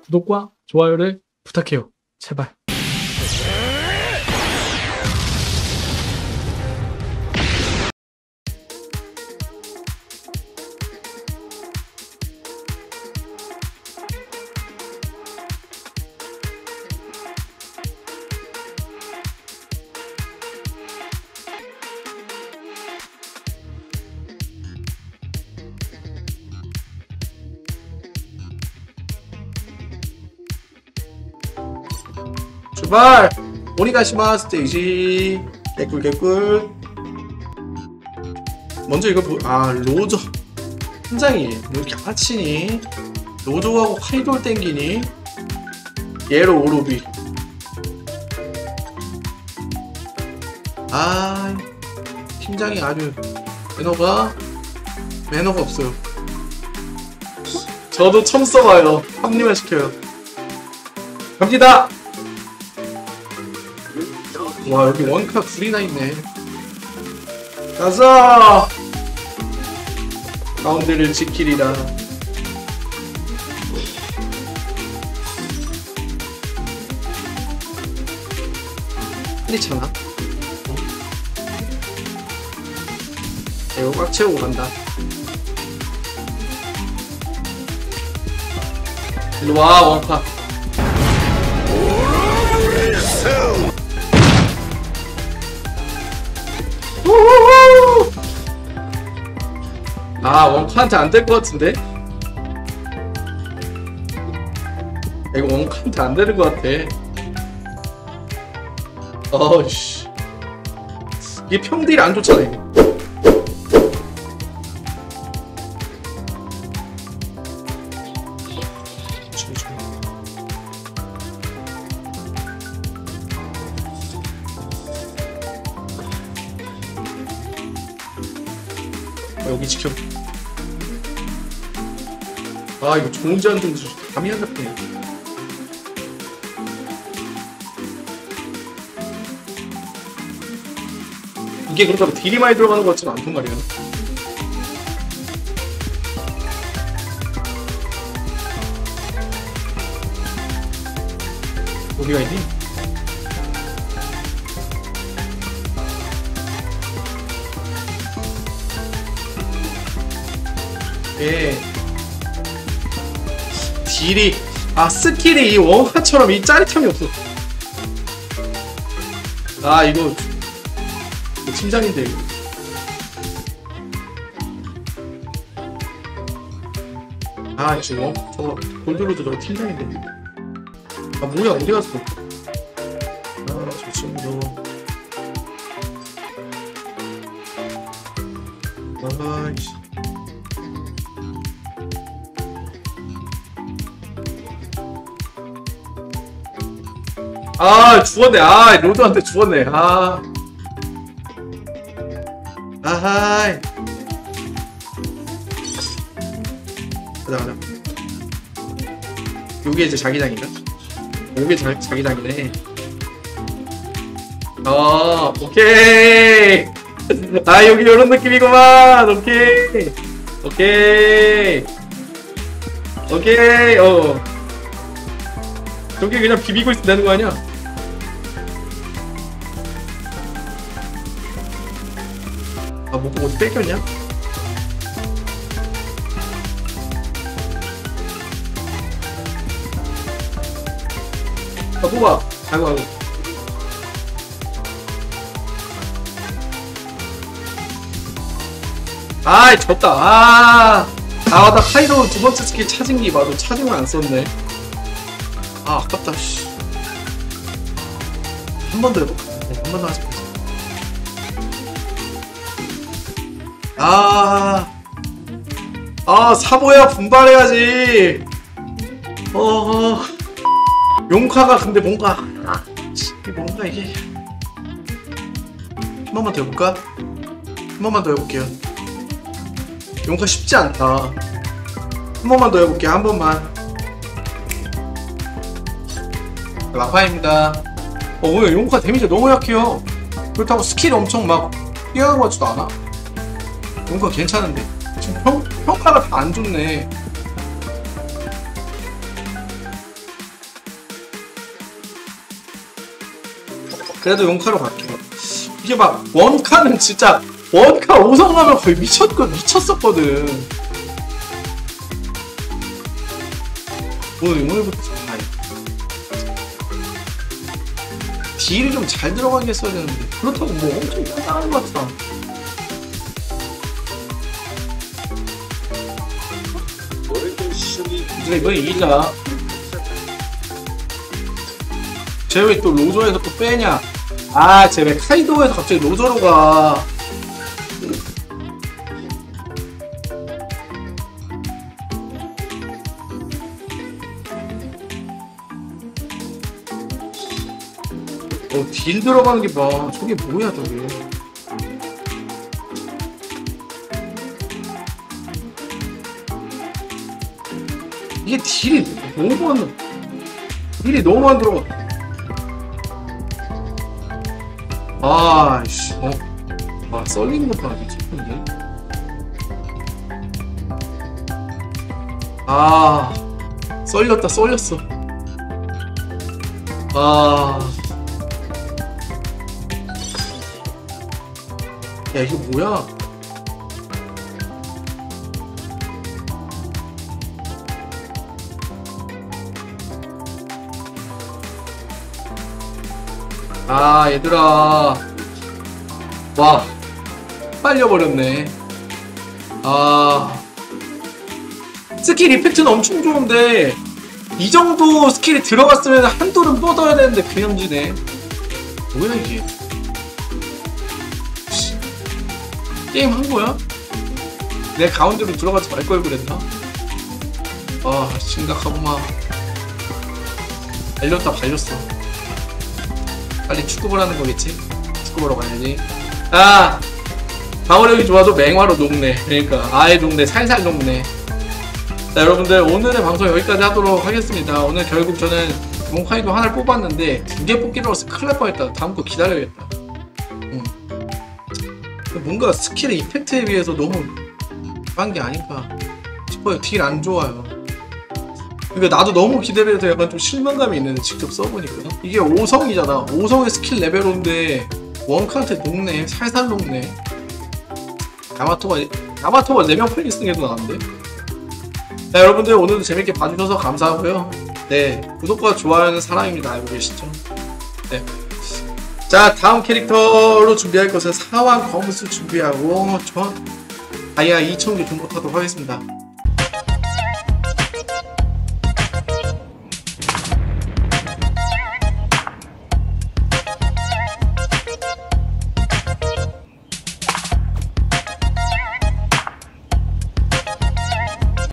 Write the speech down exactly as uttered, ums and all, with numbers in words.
구독과 좋아요를 부탁해요. 제발. 출발! 오니가시마 스테이지. 개꿀 개꿀. 먼저 이거 보.. 아 로조 팀장이 왜 이렇게 아치니? 로조하고 카이돌 땡기니? 예로 오로비. 아 팀장이 아주 매너가 매너가 없어요. 저도 처음 써봐요. 합리화 시켜요. 갑니다! 와 여기 원카 둘이나 있네. 가자! 가운데를 지키리라. 빨리 차나? 어? 이거 꽉 채우고 간다. 일로와 원카. 아 원카한테 안 될 것 같은데? 이거 원카한테 안 되는 것 같아. 어이씨 이게 평딜이 안 좋잖아 이거. 여기 지켜. 아 이거 좋은지 안 좋은지 감이 안 잡히네. 이게 그렇다고 딜이 많이 들어가는 것 같지는 않단 말이야. 어디가 있니? 예. 딜이 아 스킬이 이 원화처럼 이 짜릿함이 없어. 아 이거 이거 팀장인데 이거. 아 지금 저거 골드로드 저거 팀장인데. 아 뭐야 어디 갔어? 아 저 친구 아이씨. 아 죽었네. 아 로드한테 죽었네. 아 아하이. 가자 가자. 요게 이제 자기장인가? 요게 자, 자기장이네. 어 오케이. 아 여기 요런 느낌이구만. 오케이 오케이 오케이. 어 저기 그냥 비비고 있으면 되는 거 아니야? 아, 뭐, 어디 뺏겼냐? 아, 뽑아! 아이고, 아이고. 아이, 졌다. 아, 아, 나 카이로 두 번째 스킬 찾은 게 맞아. 찾으면 안 썼네. 아, 아깝다, 씨. 한 번 더 해볼까? 네, 한 번 더 하자. 아, 아, 사보야 분발해야지. 어, 용카가 근데 뭔가, 아, 이게 뭔가 이게. 한 번만 더 해볼까? 한 번만 더 해볼게요. 용카 쉽지 않다. 한 번만 더 해볼게요, 한 번만. 라파입니다. 어, 오늘 용카 데미지 너무 약해요. 그렇다고 스킬이 엄청 막 뛰어난 것 같지도 않아. 용카 괜찮은데 지금 평, 평가가 다 안 좋네. 그래도 용카로 갈게요. 이게 막 원카는 진짜 원카 오 성 나면 거의 미쳤거 미쳤었거든. 오늘 오늘부터 잘 딜이 좀 잘 들어가게 했어야 되는데 그렇다고 뭐 엄청 편안한 것 같아. 우리가 이번에 이기자. 쟤 왜 또 로저에서 또 빼냐? 아, 쟤 왜 카이도에서 갑자기 로저로 가? 어, 딜 들어가는 게 봐. 저게 뭐야, 저게. 이게 딜이 너무 안, 딜이 너무 안 들어가. 아이씨, 어. 아, 썰리는 것도 안 미쳤는데. 아, 썰렸다, 썰렸어. 아. 야, 이거 뭐야? 아, 얘들아. 와, 빨려버렸네. 아, 스킬 이펙트는 엄청 좋은데 이 정도 스킬이 들어갔으면 한돌은 뻗어야 되는데 그냥 지네. 뭐야 이게? 게임 한 거야? 내 가운데로 들어가지 말 걸 그랬나? 아, 심각하구만. 발렸다 발렸어. 빨리 축구볼 하는 거겠지? 축구 보러 가야지. 아! 방어력이 좋아도 맹화로 녹네. 그러니까 아예 녹네. 살살 녹네. 자, 여러분들 오늘의 방송 여기까지 하도록 하겠습니다. 오늘 결국 저는 몽카이도 하나를 뽑았는데 두 개 뽑기로 해서 큰일 날 뻔했다. 다음 거 기다려야겠다. 응. 뭔가 스킬의 이펙트에 비해서 너무 한 게 아닌가 싶어요. 딜 안 좋아요. 그러니까 나도 너무 기대를 해서 약간 좀 실망감이 있는데 직접 써보니까 이게 오 성이잖아. 오 성의 스킬 레벨인데 원카한테 녹네. 살살 녹네. 야마토가 야마토가 네 명 플리스팅해도 나왔는데. 자, 여러분들 오늘도 재밌게 봐주셔서 감사하고요. 네, 구독과 좋아요는 사랑입니다. 알고 계시죠? 네. 자, 다음 캐릭터로 준비할 것은 사왕 검수 준비하고 저 다이아 이천 개 정도 하도록 하겠습니다.